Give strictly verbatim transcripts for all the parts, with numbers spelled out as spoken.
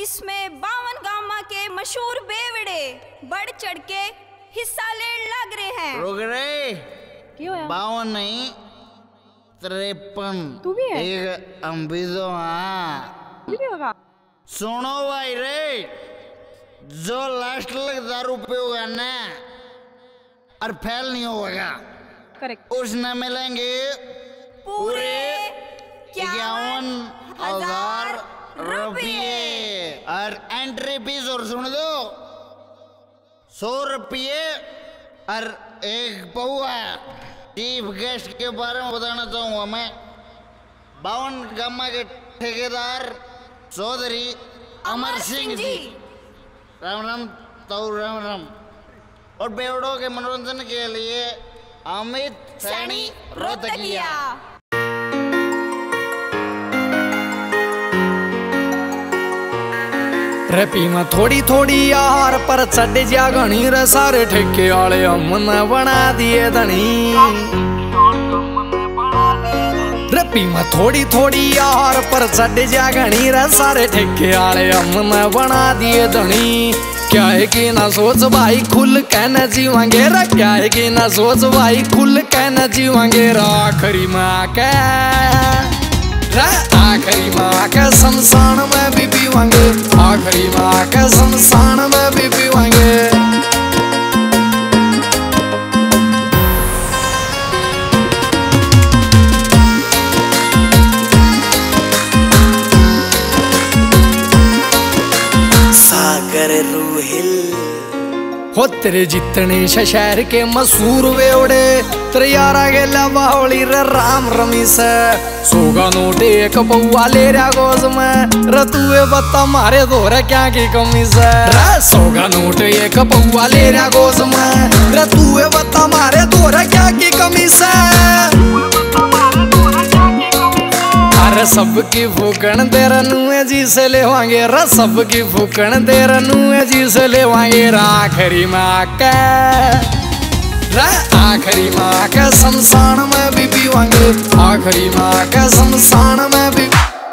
जिसमें बावन गामा के मशहूर बेवड़े बढ़ चढ़ के हिस्सा ले लग रहे हैं। रुक रे, क्यों है? बावन नहीं तिरपन। तू भी है? एक हम भी तो हाँ। तू भी होगा? सुनो भाई रे, जो लास्ट लग दारू पे होगा ना और फेल नहीं होगा, करेक्ट, उसने मिलेंगे पूरे इक्यावन हजार रुपये और एंट्री फीस और सुन दो सौ रुपये और एक पौआ। चीफ गेस्ट के बारे में बताना चाहूँगा मैं, बावन गामा के ठेकेदार चौधरी अमर सिंह जी, राम राम तो राम राम। और बेवड़ों के मनोरंजन के लिए अमित सैनी रोहतकिया। रपी में थोड़ी थोड़ी यार पर चढ़ जा घनी रे, सारे ठेके वाले हमने बना दिए धनी। रपी में थोड़ी थोड़ी यार पर चढ़ जा घनी रे, सारे ठेके वाले हमने बना दिए धनी। क्या है कि ना सोच भाई खुल कहना जीवांगे रे, क्या है कि ना सोच भाई खुल कहना जीवांगे रे। आखिरी में आके आखिरी में आके शमशान में भी पीवांगे, आखिरी में आके शमशान में भी पीवांगे। सागर रूहिल हो तेरे जितने शहर के मशहूर वेवड़े, तेरे यारा के लबावली रे राम रमीस। सोगा नोट एक पौआ ले रहा गोज में, रतुए बता मारे दोरे क्या की कमी से। सोगा नोट एक पौआ ले रहा गोज में, रतुए बता मारे दोरे क्या की कमी से। अरे सबकी फूकन दे रनुए जी से लेवांगे रे, सबकी फूकन दे रनुए जी से लेवांगे। आखिरी में आके आखिरी में आके शमशान में भी पीवांगे, आखिरी में आके शमशान में भी।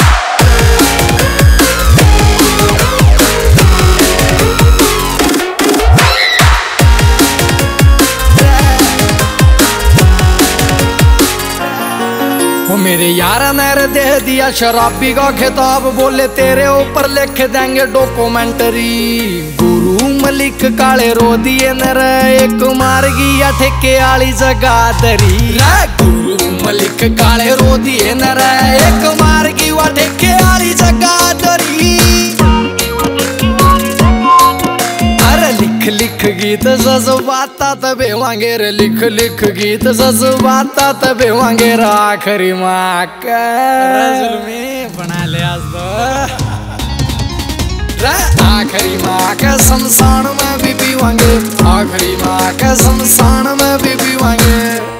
मेरे यार ने दे दिया शराबी का खिताब, बोले तेरे ऊपर लिख देंगे डॉक्यूमेंट्री। गुरु मलिक काले रो दिए नर, एक मार गया ठेके आली जगादरी। गुरु मलिक काले रो दिए नर, एक मार गया ठेके आली जगादरी। अरे लिख लिख गीत जज्बाता तबे वांगे रे, लिख लिख गीत जज्बाता तबे वांगे रे। आखिरी माँ का जुल्मी बना ले आज तो। आखिरी माँ का शमशान में भी पीवांगे, आखिरी माँ का शमशान में भी पीवांगे।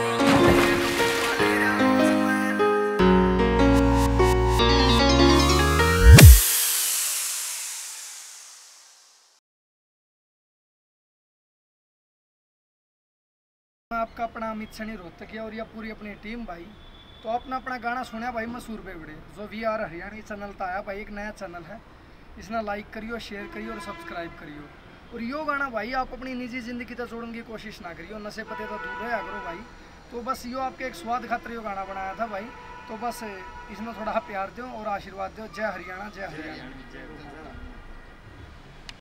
आपका अपना अमित सैनी रोहतकिया और यह पूरी अपनी टीम भाई। तो अपना अपना गाना सुना भाई मशहूर बेवड़े, जो वी आर हरियाणा चैनल था आया भाई, एक नया चैनल है, इसने लाइक करियो, शेयर करियो और सब्सक्राइब करियो। और यो गाना भाई आप अपनी निजी जिंदगी तक जोड़ने की कोशिश ना करियो, नशे पते तो दूर रहा करो भाई। तो बस यो आपके एक स्वाद खातर यो गाना बनाया था भाई। तो बस इसमें थोड़ा प्यार दो और आशीर्वाद दो। जय हरियाणा, जय हरियाणा।